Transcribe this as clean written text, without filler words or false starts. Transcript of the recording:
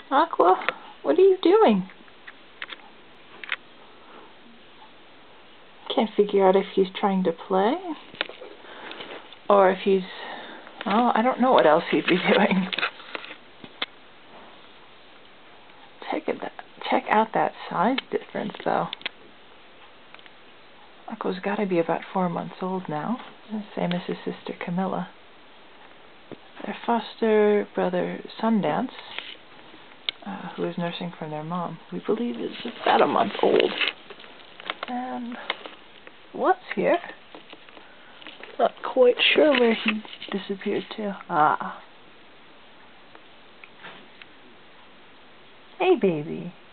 Aqua, what are you doing? Can't figure out if he's trying to play or if he's, oh, I don't know what else he'd be doing. Check out that size difference though. Aqua's got to be about 4 months old now, same as his sister Camilla. Their foster brother Sundance, who is nursing from their mom, we believe is about a month old. And what's here? Not quite sure where he disappeared to. Ah. Hey, baby.